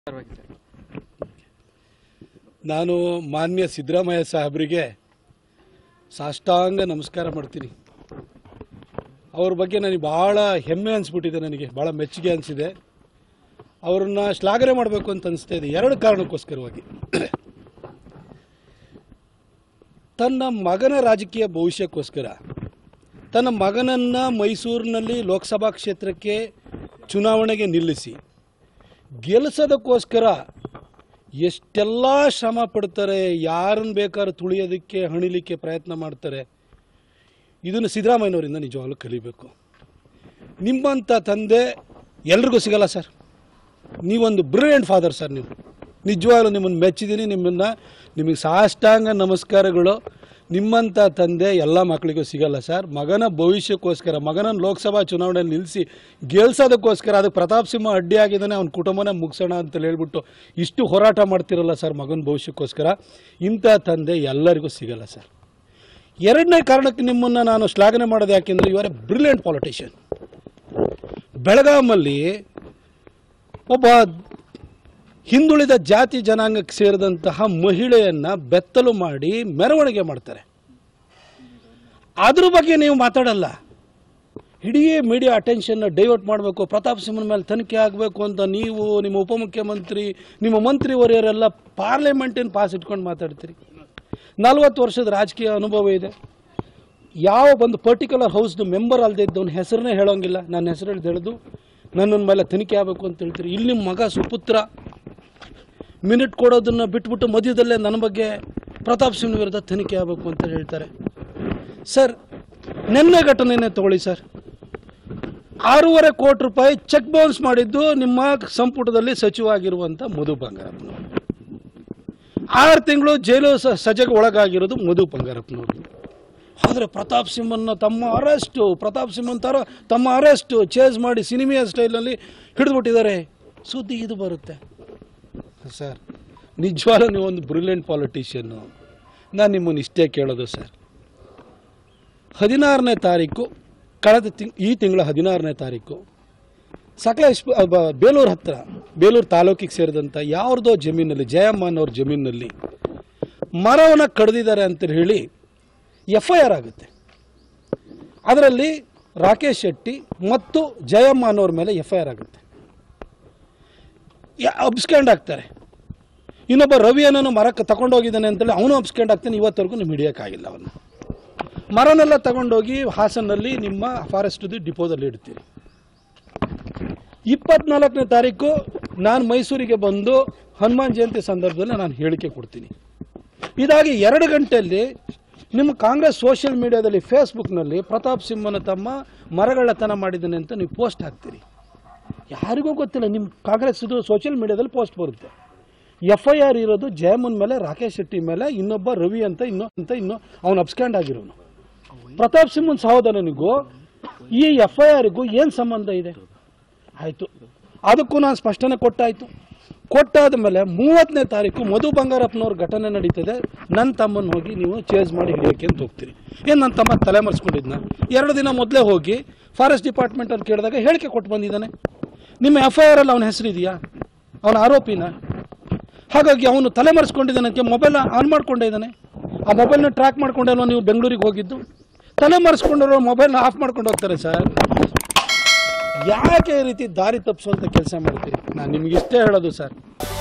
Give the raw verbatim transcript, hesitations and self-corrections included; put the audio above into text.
ನಾನು ಮಾನ್ಯ ಸಿದ್ದರಾಮಯ್ಯ ಸಾಹೇಬರಿಗೆ ಸಾಷ್ಟಾಂಗ ನಮಸ್ಕಾರ ಮಾಡ್ತೀನಿ. ಅವರ ಬಗ್ಗೆ ನನಗೆ ಬಹಳ ಹೆಮ್ಮೆ ಅನಿಸ್ಬಿಟ್ಟಿದೆ, ನನಗೆ ಬಹಳ ಮೆಚ್ಚುಗೆ ಅನಿಸಿದೆ. ಅವರನ್ನ ಶ್ಲಾಘನೆ ಮಾಡಬೇಕು ಅಂತ ಅನಿಸ್ತಾ ಇದೆ ಎರಡು ಕಾರಣಕ್ಕೋಸ್ಕರವಾಗಿ. ತನ್ನ ಮಗನ ರಾಜಕೀಯ ಭವಿಷ್ಯಕ್ಕೋಸ್ಕರ ತನ್ನ ಮಗನನ್ನ ಮೈಸೂರಿನಲ್ಲಿ ಲೋಕಸಭಾ ಕ್ಷೇತ್ರಕ್ಕೆ ಚುನಾವಣೆಗೆ ನಿಲ್ಲಿಸಿ ಗೆಲ್ಲಿಸೋದಕ್ಕೋಸ್ಕರ ಎಷ್ಟೆಲ್ಲ ಶ್ರಮ ಪಡ್ತಾರೆ, ಯಾರನ್ನು ಬೇಕಾದ್ರೂ ತುಳಿಯೋದಕ್ಕೆ ಹಣಿಲಿಕ್ಕೆ ಪ್ರಯತ್ನ ಮಾಡ್ತಾರೆ. ಇದನ್ನು ಸಿದ್ದರಾಮಯ್ಯನವರಿಂದ ನಿಜವಾಗ್ಲೂ ಕಲಿಬೇಕು. ನಿಮ್ಮಂಥ ತಂದೆ ಎಲ್ರಿಗೂ ಸಿಗಲ್ಲ ಸರ್. ನೀವೊಂದು ಬ್ರಿಲಿಯಂಟ್ ಫಾದರ್ ಸರ್. ನೀವು ನಿಜವಾಗ್ಲೂ ನಿಮ್ಮನ್ನು ಮೆಚ್ಚಿದ್ದೀನಿ. ನಿಮ್ಮನ್ನು ನಿಮಗೆ ಸಾಷ್ಟಾಂಗ ನಮಸ್ಕಾರಗಳು. ನಿಮ್ಮಂಥ ತಂದೆ ಎಲ್ಲ ಮಕ್ಕಳಿಗೂ ಸಿಗಲ್ಲ ಸರ್. ಮಗನ ಭವಿಷ್ಯಕ್ಕೋಸ್ಕರ ಮಗನನ್ನು ಲೋಕಸಭಾ ಚುನಾವಣೆಯಲ್ಲಿ ನಿಲ್ಲಿಸಿ ಗೆಲ್ಸೋದಕ್ಕೋಸ್ಕರ ಅದಕ್ಕೆ ಪ್ರತಾಪ್ ಸಿಂಹ ಅಡ್ಡಿಯಾಗಿದ್ದಾನೆ, ಅವನ ಕುಟುಂಬನ ಮುಗಿಸೋಣ ಅಂತ ಹೇಳ್ಬಿಟ್ಟು ಇಷ್ಟು ಹೋರಾಟ ಮಾಡ್ತಿರಲ್ಲ ಸರ್ ಮಗನ ಭವಿಷ್ಯಕ್ಕೋಸ್ಕರ. ಇಂಥ ತಂದೆ ಎಲ್ಲರಿಗೂ ಸಿಗಲ್ಲ ಸರ್. ಎರಡನೇ ಕಾರಣಕ್ಕೆ ನಿಮ್ಮನ್ನು ನಾನು ಶ್ಲಾಘನೆ ಮಾಡೋದು ಯಾಕೆಂದರೆ you are a brilliant politician. ಬೆಳಗಾಮಲ್ಲಿ ಒಬ್ಬ ಹಿಂದುಳಿದ ಜಾತಿ ಜನಾಂಗಕ್ಕೆ ಸೇರಿದಂತಹ ಮಹಿಳೆಯನ್ನ ಬೆತ್ತಲು ಮಾಡಿ ಮೆರವಣಿಗೆ ಮಾಡ್ತಾರೆ. ಅದ್ರ ಬಗ್ಗೆ ನೀವು ಮಾತಾಡಲ್ಲ. ಇಡೀ ಮೀಡಿಯಾ ಅಟೆನ್ಷನ್ ಡೈವರ್ಟ್ ಮಾಡಬೇಕು, ಪ್ರತಾಪ್ ಸಿಂಹನ ಮೇಲೆ ತನಿಖೆ ಆಗಬೇಕು ಅಂತ ನೀವು, ನಿಮ್ಮ ಉಪಮುಖ್ಯಮಂತ್ರಿ, ನಿಮ್ಮ ಮಂತ್ರಿವರಿಯರೆಲ್ಲ ಪಾರ್ಲಿಮೆಂಟಿನ ಪಾಸ್ ಇಟ್ಕೊಂಡು ಮಾತಾಡ್ತೀರಿ. ನಲ್ವತ್ತು ವರ್ಷದ ರಾಜಕೀಯ ಅನುಭವ ಇದೆ. ಯಾವ ಒಂದು ಪರ್ಟಿಕ್ಯುಲರ್ ಹೌಸ್ದು ಮೆಂಬರ್ ಅಲ್ಲದೆ ಇದ್ದವನ ಹೆಸರನ್ನೇ ಹೇಳೋಂಗಿಲ್ಲ. ನನ್ನ ಹೆಸರು ಹೇಳ್ದು ಹೇಳೋದು ನನ್ನ ಮೇಲೆ ತನಿಖೆ ಆಗಬೇಕು ಅಂತ ಹೇಳ್ತೀರಿ. ಇಲ್ಲಿ ನಿಮ್ಮ ಮಗ ಸುಪುತ್ರ ಮಿನಿಟ್ ಕೊಡೋದನ್ನು ಬಿಟ್ಬಿಟ್ಟು ಮಧ್ಯದಲ್ಲೇ ನನ್ನ ಬಗ್ಗೆ ಪ್ರತಾಪ್ ಸಿಂಹ ವಿರುದ್ಧ ತನಿಖೆ ಆಗಬೇಕು ಅಂತ ಹೇಳ್ತಾರೆ. ಸರ್, ನಿನ್ನೆ ಘಟನೆನೇ ತಗೊಳ್ಳಿ ಸರ್. ಆರೂವರೆ ಕೋಟಿ ರೂಪಾಯಿ ಚೆಕ್ ಬೌನ್ಸ್ ಮಾಡಿದ್ದು ನಿಮ್ಮ ಸಂಪುಟದಲ್ಲಿ ಸಚಿವ ಆಗಿರುವಂಥ ಮಧು ಬಂಗಾರಪ್ಪನವರು. ಆರು ತಿಂಗಳು ಜೈಲು ಸಜೆಗೆ ಒಳಗಾಗಿರೋದು ಮಧು ಬಂಗಾರಪ್ಪನವರು. ಆದರೆ ಪ್ರತಾಪ್ ಸಿಂಹನ ತಮ್ಮ ಅರೆಸ್ಟು ಪ್ರತಾಪ್ ಸಿಂಹನ್ ತರ ತಮ್ಮ ಅರೆಸ್ಟು ಚೇಸ್ ಮಾಡಿ ಸಿನಿಮಿಯಾ ಸ್ಟೈಲಲ್ಲಿ ಹಿಡಿದ್ಬಿಟ್ಟಿದ್ದಾರೆ. ಸುದ್ದಿ ಇದು ಬರುತ್ತೆ ಸರ್. ನಿಜವಾಗ್ಲೂ ನೀವೊಂದು ಬ್ರಿಲಿಯಂಟ್ ಪಾಲಿಟಿಷಿಯನ್ನು. ನಾನು ನಿಮ್ಮನ್ನು ಇಷ್ಟೇ ಕೇಳೋದು ಸರ್. ಹದಿನಾರನೇ ತಾರೀಕು ಕಳೆದ ತಿಂಗ್ ಈ ತಿಂಗಳ ಹದಿನಾರನೇ ತಾರೀಕು ಸಕಲೇಶ್ ಬೇಲೂರು ಹತ್ತಿರ ಬೇಲೂರು ತಾಲೂಕಿಗೆ ಸೇರಿದಂಥ ಯಾವ್ದೋ ಜಮೀನಲ್ಲಿ, ಜಯಮ್ಮನವ್ರ ಜಮೀನಿನಲ್ಲಿ ಮರವನ್ನು ಕಡ್ದಿದ್ದಾರೆ ಅಂತ ಹೇಳಿ ಎಫ್ ಐ ಆರ್ ಆಗುತ್ತೆ. ಅದರಲ್ಲಿ ರಾಕೇಶ್ ಶೆಟ್ಟಿ ಮತ್ತು ಜಯಮ್ಮ ಅನ್ನೋರ ಮೇಲೆ ಎಫ್ ಐ ಆರ್ ಆಗುತ್ತೆ. ಅಬ್ಸ್ಕ್ಯಾಂಡ್ ಆಗ್ತಾರೆ. ಇನ್ನೊಬ್ಬ ರವಿಯನ್ನೂ ಮರಕ್ಕೆ ತಗೊಂಡೋಗಿದ್ದಾನೆ ಅಂತೇಳಿ ಅವನು ಅಬ್ಸ್ಕ್ಯಾಂಡ್ ಆಗ್ತಾನೆ. ಇವತ್ತವರೆಗೂ ನಿಮ್ಗೆ ಹಿಡಿಯೋಕ್ಕಾಗಿಲ್ಲ ಅವನು. ಮರನೆಲ್ಲ ತಗೊಂಡೋಗಿ ಹಾಸನಲ್ಲಿ ನಿಮ್ಮ ಫಾರೆಸ್ಟ್ ಡಿಪೋದಲ್ಲಿ ಇಡ್ತೀರಿ. ಇಪ್ಪತ್ನಾಲ್ಕನೇ ತಾರೀಕು ನಾನು ಮೈಸೂರಿಗೆ ಬಂದು ಹನುಮಾನ್ ಜಯಂತಿ ಸಂದರ್ಭದಲ್ಲಿ ನಾನು ಹೇಳಿಕೆ ಕೊಡ್ತೀನಿ. ಇದಾಗಿ ಎರಡು ಗಂಟೆಯಲ್ಲಿ ನಿಮ್ಮ ಕಾಂಗ್ರೆಸ್ ಸೋಷಿಯಲ್ ಮೀಡಿಯಾದಲ್ಲಿ ಫೇಸ್ಬುಕ್ನಲ್ಲಿ ಪ್ರತಾಪ್ ಸಿಂಹನ ತಮ್ಮ ಮರಗಳತನ ಮಾಡಿದ್ದಾನೆ ಅಂತ ನೀವು ಪೋಸ್ಟ್ ಹಾಕ್ತೀರಿ. ಯಾರಿಗೂ ಗೊತ್ತಿಲ್ಲ. ನಿಮ್ಮ ಕಾಂಗ್ರೆಸ್ ಇದು ಸೋಷಿಯಲ್ ಮೀಡಿಯಾದಲ್ಲಿ ಪೋಸ್ಟ್ ಬರುತ್ತೆ. ಎಫ್ ಐ ಆರ್ ಇರೋದು ಜಯಮನ್ ಮೇಲೆ, ರಾಕೇಶ್ ಶೆಟ್ಟಿ ಮೇಲೆ, ಇನ್ನೊಬ್ಬ ರವಿ ಅಂತ ಇನ್ನೊ ಅಂತ ಇನ್ನೂ ಅವನು ಅಬ್ಸ್ಕ್ಯಾಂಡ್ ಆಗಿರೋನು. ಪ್ರತಾಪ್ ಸಿಂಹನ್ ಸಹೋದರನಿಗೂ ಈ ಎಫ್ ಐ ಆರ್ಗೂ ಏನು ಸಂಬಂಧ ಇದೆ? ಆಯಿತು, ಅದಕ್ಕೂ ನಾನು ಸ್ಪಷ್ಟನೆ ಕೊಟ್ಟಾಯಿತು. ಕೊಟ್ಟಾದ ಮೇಲೆ ಮೂವತ್ತನೇ ತಾರೀಕು ಮಧು ಬಂಗಾರಪ್ಪನವ್ರ ಘಟನೆ ನಡೀತದೆ. ನನ್ನ ತಮ್ಮನ್ನು ಹೋಗಿ ನೀವು ಚೇಸ್ ಮಾಡಿ ಹಿಡಿಯೋಕೆ ಅಂತ ಹೋಗ್ತೀರಿ. ಏನು ನನ್ನ ತಮ್ಮ ತಲೆ ಮರೆಸ್ಕೊಂಡಿದ್ನ? ಎರಡು ದಿನ ಮೊದಲೇ ಹೋಗಿ ಫಾರೆಸ್ಟ್ ಡಿಪಾರ್ಟ್ಮೆಂಟ್ ಅವ್ರು ಕೇಳಿದಾಗ ಹೇಳಿಕೆ ಕೊಟ್ಟು ಬಂದಿದ್ದಾನೆ. ನಿಮ್ಮ ಎಫ್ ಐ ಆರ್ ಅಲ್ಲಿ ಅವನ ಹೆಸರಿದೆಯಾ? ಅವನ ಆರೋಪಿನ? ಹಾಗಾಗಿ ಅವನು ತಲೆ ಮರೆಸ್ಕೊಂಡಿದ್ದಾನಕ್ಕೆ ಮೊಬೈಲ್ ಆನ್ ಮಾಡ್ಕೊಂಡೇ ಇದ್ದಾನೆ. ಆ ಮೊಬೈಲ್ನ ಟ್ರ್ಯಾಕ್ ಮಾಡ್ಕೊಂಡಲ್ವ ನೀವು ಬೆಂಗಳೂರಿಗೆ ಹೋಗಿದ್ದು? ತಲೆ ಮರೆಸ್ಕೊಂಡಿರೋ ಮೊಬೈಲ್ನ ಆಫ್ ಮಾಡ್ಕೊಂಡು ಹೋಗ್ತಾರೆ ಸರ್. ಯಾಕೆ ಈ ರೀತಿ ದಾರಿ ತಪ್ಪಿಸುವಂಥ ಕೆಲಸ ಮಾಡ್ತೀರಿ? ನಾನು ನಿಮ್ಗೆ ಇಷ್ಟೇ ಹೇಳೋದು ಸರ್.